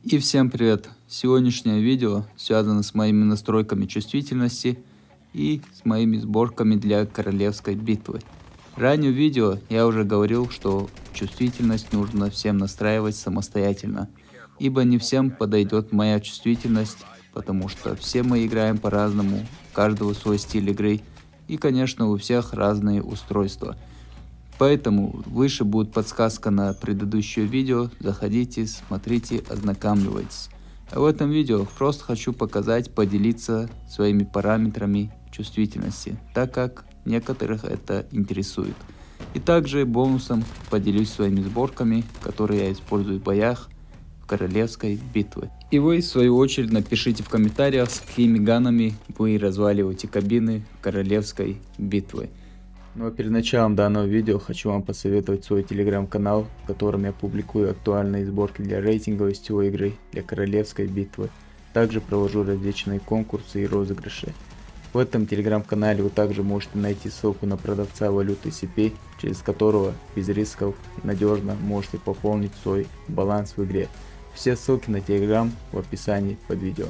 И всем привет! Сегодняшнее видео связано с моими настройками чувствительности и с моими сборками для королевской битвы. Ранее в видео я уже говорил, что чувствительность нужно всем настраивать самостоятельно, ибо не всем подойдет моя чувствительность, потому что все мы играем по-разному, у каждого свой стиль игры и, конечно, у всех разные устройства. Поэтому выше будет подсказка на предыдущее видео, заходите, смотрите, ознакомьтесь. А в этом видео просто хочу показать, поделиться своими параметрами чувствительности, так как некоторых это интересует. И также бонусом поделюсь своими сборками, которые я использую в боях в королевской битве. И вы в свою очередь напишите в комментариях, с какими ганами вы разваливаете кабины королевской битвы. Но перед началом данного видео хочу вам посоветовать свой телеграм-канал, в котором я публикую актуальные сборки для рейтинговой сетевой игры для королевской битвы. Также провожу различные конкурсы и розыгрыши. В этом телеграм-канале вы также можете найти ссылку на продавца валюты CP, через которого без рисков и надежно можете пополнить свой баланс в игре. Все ссылки на телеграм в описании под видео.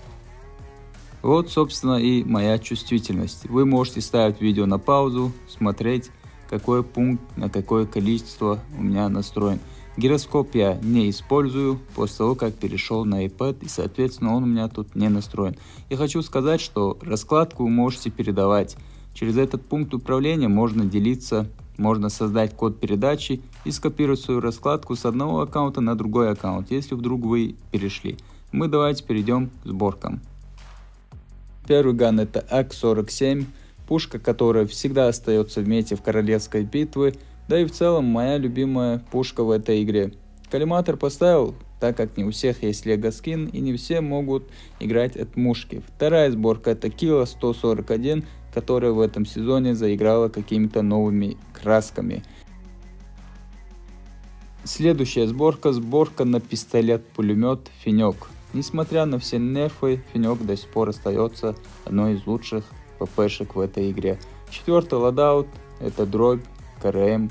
Вот, собственно, и моя чувствительность. Вы можете ставить видео на паузу, смотреть, какой пункт на какое количество у меня настроен. Гироскоп я не использую после того, как перешел на iPad, и, соответственно, он у меня тут не настроен. Я хочу сказать, что раскладку вы можете передавать. Через этот пункт управления можно делиться, можно создать код передачи и скопировать свою раскладку с одного аккаунта на другой аккаунт, если вдруг вы перешли. Мы давайте перейдем к сборкам. Первый ган — это АК-47, пушка, которая всегда остается в мете в королевской битве, да и в целом моя любимая пушка в этой игре. Коллиматор поставил, так как не у всех есть лего скин и не все могут играть от мушки. Вторая сборка — это Килла 141, которая в этом сезоне заиграла какими-то новыми красками. Следующая сборка на пистолет-пулемет Фенек. Несмотря на все нерфы, Фенек до сих пор остается одной из лучших ППшек в этой игре. Четвертый лодаут — это дробь КРМ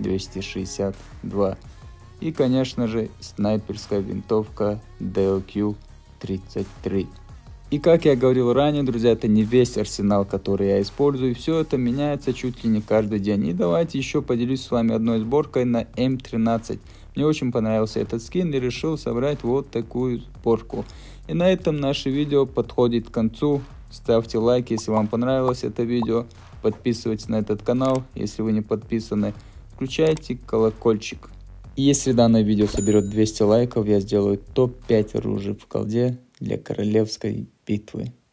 262. И, конечно же, снайперская винтовка DLQ-33. И как я говорил ранее, друзья, это не весь арсенал, который я использую. Все это меняется чуть ли не каждый день. И давайте еще поделюсь с вами одной сборкой на М13. Мне очень понравился этот скин и решил собрать вот такую сборку. И на этом наше видео подходит к концу. Ставьте лайк, если вам понравилось это видео. Подписывайтесь на этот канал, если вы не подписаны. Включайте колокольчик. И если данное видео соберет 200 лайков, я сделаю топ-5 оружия в колде для королевской битвы.